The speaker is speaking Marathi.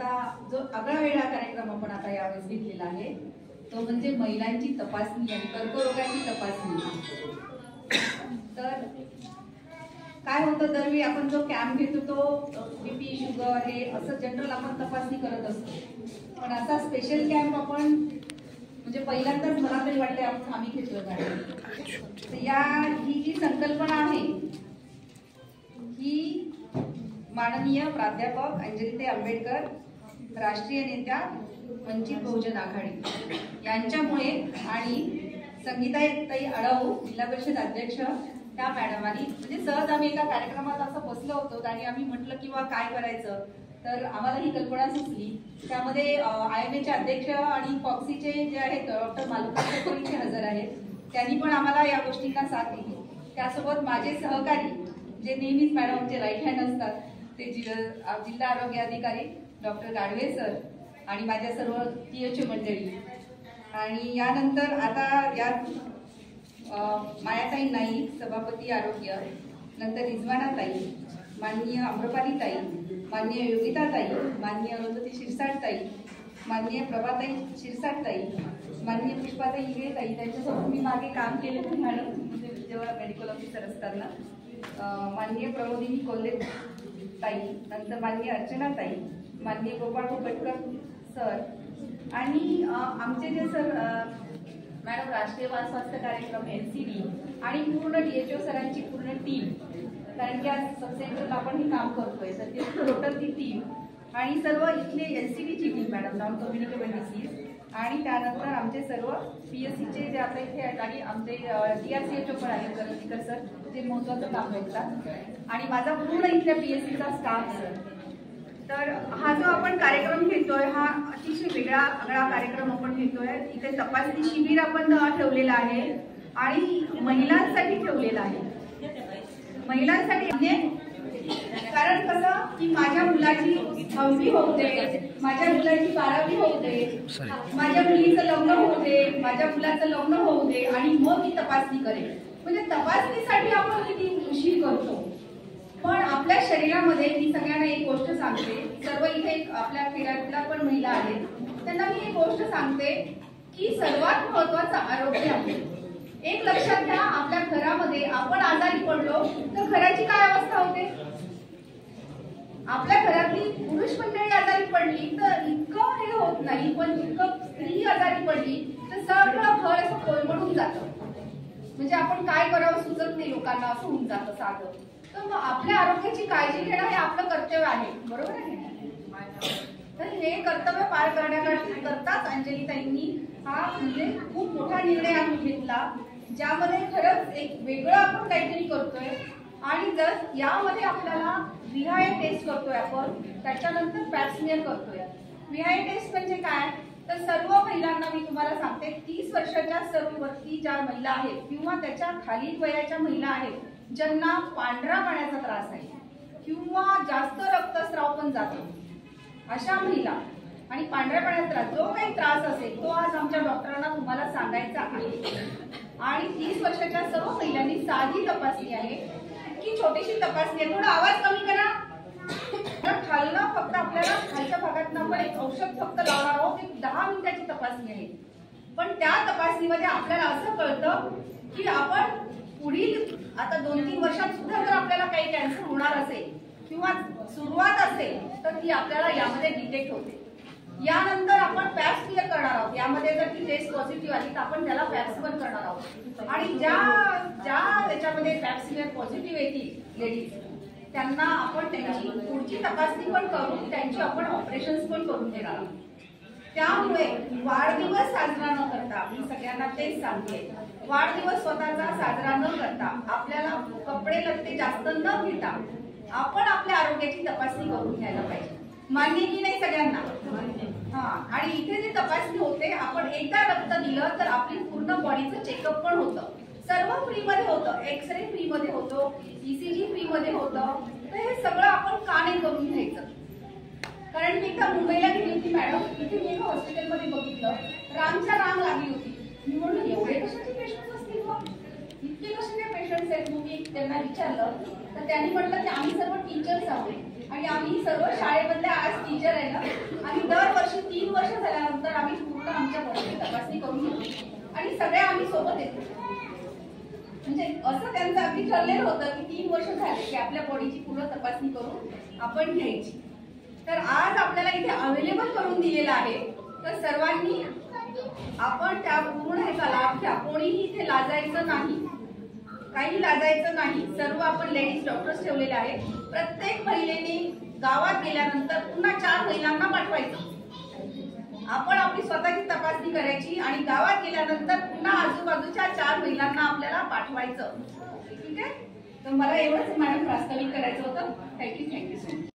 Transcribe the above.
आता जो आगळा वेगळा कार्यक्रम आपण आता यावेळेस घेतलेला आहे तो म्हणजे महिलांची तपासणी आणि कर्करोगाची तपासणी। तर काय होतं, दरवेळी आपण जो कॅम्प घेतो तो बीपी शुगर हे असं जनरल आपण तपासणी करत असतो, पण असा स्पेशल कॅम्प आपण म्हणजे पहिल्यांदाच मला तरी वाटते आम्ही घेतलं जाणार। ही जी संकल्पना आहे ही माननीय प्राध्यापक अंजलीताई आंबेडकर, राष्ट्रीय नेत्या वंचित बहुजन आघाडी यांच्यामुळे आणि संगीताताई अडव जिल्हा परिषद अध्यक्ष त्या मॅडमांनी म्हणजे सहज आम्ही एका कार्यक्रमात असं बसलो होतो आणि आम्ही म्हटलं किंवा काय करायचं, तर आम्हाला ही कल्पना सुचली। त्यामध्ये IMA चे अध्यक्ष आणि फॉक्सीचे जे आहेत डॉक्टर मालुका हजर आहेत, त्यांनी पण आम्हाला या गोष्टींना साथ दिली। त्यासोबत माझे सहकारी जे नेहमीच मॅडमचे राईट हँड असतात ते जिल्हा आरोग्य अधिकारी डॉक्टर गाडवे सर आणि माझ्या सर्व THO मंडळी, आणि यानंतर आता यात मायाताई नाईक सभापती आरोग्य, नंतर रिजवानाताई, माननीय आम्रपालीताई, माननीय योगिताताई, माननीय अरुंधती शिरसाटताई, माननीय प्रभाताई शिरसाटताई, माननीय पुष्पाताई इंगळेताई, त्यांच्यासोबत मी मागे काम केले होते मॅडम जेव्हा मेडिकल ऑफिसर असताना, माननीय प्रबोधिनी कोल्हे ताई, नंतर माननीय अर्चनाताई, माननीय गोपाळ भटकर सर आणि आमचे जे सर मॅडम राष्ट्रीय बाल स्वास्थ्य कार्यक्रम NCD आणि पूर्ण DHO सरांची पूर्ण टीम, कारण की आज सब सेंटरला आपण हे काम करतोय तर ते टोटल ती टीम आणि सर्व इथले NCD ची team madam non communicable disease, आणि त्यानंतर आमचे सर्व PSCचे जे आपल्या इथे आहेत आणि आमचे DRCHO पण आहेत करंदीकर सर जे महत्त्वाचं काम करतात, आणि माझा पूर्ण इथल्या PSCचा स्टाफ सर। तर हा जो आपण कार्यक्रम घेतोय हा अतिशय वेगळा आगळा कार्यक्रम आपण घेतोय। इथे तपासणी शिबिर आपण ठेवलेला आहे आणि महिलांसाठी ठेवलेला आहे। महिलांसाठी म्हणजे कारण कसं की माझ्या मुलाची 10वी होऊ दे, माझ्या मुलाची 12वी होऊ दे, माझ्या मुलीचं लग्न होऊ दे, माझ्या मुलाचं लग्न होऊ दे आणि मग मी तपासणी करेन। म्हणजे तपासणीसाठी आपण किती उशीर करतो, पण आपल्या शरीरामध्ये मी सगळ्यांना एक गोष्ट सांगते, सर्व इथे आपल्या खेड्यातल्या पण महिला आहेत त्यांना मी एक गोष्ट सांगते की सर्वात महत्त्वाचं आरोग्य आहे। एक लक्षात घ्या, आपल्या घरामध्ये आपण आजारी पडलो तर घराची काय अवस्था होते, आपल्या घरातली पुरुष मंडळी आजारी पडली तर इतकं हे होत नाही, पण इतकं स्त्री आजारी पडली तर सगळं घर असं कोलमडून जातं, म्हणजे आपण काय करावं सुचत नाही लोकांना, असं होऊन जातं साधं। तर मग आपल्या आरोग्याची काळजी घेणं हे आपलं कर्तव्य आहे, बरोबर आहे। तर हे कर्तव्य पार करताच अंजलीताईंनी हा म्हणजे खूप मोठा निर्णय आम्ही घेतला, ज्यामध्ये खरंच एक वेगळं आपण काहीतरी करतोय। आणि जर यामध्ये आपल्याला VI टेस्ट करतोय आपण, त्याच्यानंतर पॅप स्मिअर करतोय। VI टेस्ट म्हणजे काय, तर सर्व महिलांना मी तुम्हाला सांगते 30 वर्षाच्या सर्व वरती ज्या महिला आहेत किंवा त्याच्या खालील वयाच्या महिला आहेत ज्यांना पांढऱ्या पाण्याचा त्रास आहे किंवा जास्त रक्तस्राव पण जातो, अशा महिला आणि पांढऱ्या पाण्याचा त्रास जो काही त्रास असेल तो आज आमच्या डॉक्टरांना तुम्हाला सांगायचा आहे। आणि 30 वर्षाच्या सर्व महिलांनी साधी तपासणी आहे, की छोटीशी तपासणी आहे, थोडा आवाज कमी करा, खालनं फक्त आपल्याला खालच्या भागातनं आपण एक औषध फक्त लावणार आहोत, एक 10 मिनिटाची तपासणी आहे। पण त्या तपासणीमध्ये आपल्याला असं कळतं की आपण पुढील आता 2-3 वर्षात सुद्धा जर आपल्याला काही कॅन्सर होणार असेल किंवा सुरुवात असेल तर ती आपल्याला यामध्ये डिटेक्ट होते। यानंतर आपण पॅप स्मिअर करणार आहोत, यामध्ये जर ती टेस्ट पॉझिटिव्ह आली तर आपण त्याला पॅप स्मिअर करणार आहोत, आणि ज्या याच्यामध्ये पॅप स्मिअर पॉझिटिव्ह येतील लेडीज त्यांना आपण त्यांची पुढची तपासणी पण करून त्यांची आपण ऑपरेशन्स पण करून देणार आहोत। त्यामुळे वाढदिवस साजरा न करता, मी सगळ्यांना तेच सांगते, वाढदिवस स्वतःचा साजरा न करता, आपल्याला कपडे लत्ते जास्त न घेता आपण आपल्या आरोग्याची तपासणी करून घ्यायला पाहिजे। मान्य की नाही सगळ्यांना? हा, आणि इथे जी तपासणी होते, आपण एकदा रक्त दिलं तर आपली पूर्ण बॉडीचं चेकअप पण होतं, सर्व फ्री मध्ये होतं, एक्सरे फ्री मध्ये होतो, ECG फ्री मध्ये होतं। तर हे सगळं आपण का नाही करून घ्यायचं? कारण मी एकदा मुंबईला गेली होती मॅडम, इथे मी एका हॉस्पिटलमध्ये बघितलं रांगच्या रांग लागली होती। मी म्हणलं एवढे कशाचे पेशंट्स असतील मग, इतके कशाचे पेशंट्स आहेत? मी त्यांना विचारलं तर त्यांनी म्हटलं की आम्ही सर्व टीचर्स आहोत आणि आम्ही सर्व शाळेमधल्या आज टीचर आहे ना, आम्ही दरवर्षी 3 वर्ष झाल्यानंतर आम्ही पूर्ण आमच्या बॉडीची तपासणी करून घेतो आणि सगळ्या आम्ही सोबत येतो. म्हणजे असं त्यांचं अगदी ठरलेलं होतं की 3 वर्ष झाले की आपल्या बॉडीची पूर्ण तपासणी करून आपण घ्यायची. तर आज आपल्याला इथे अवेलेबल करून दिलेलं आहे. तर सर्वांनी आपण त्या पूर्ण ह्याचा लाभ घ्या. कोणीही इथे लाजायचं नाही, काही लाजायचं नाही. सर्व आपण लेडीज डॉक्टर्स ठेवलेले आहे. प्रत्येक महिलेने गावात गेल्यानंतर पुन्हा 4 महिलांना पाठवायचं. आपण आपली स्वतःची तपासणी करायची आणि गावात गेल्यानंतर पुन्हा आजूबाजूच्या 4 महिलांना आपल्याला पाठवायचं. ठीक आहे. तर मला एवढंच मॅडम प्रास्ताविक करायचं होतं. Thank you so much.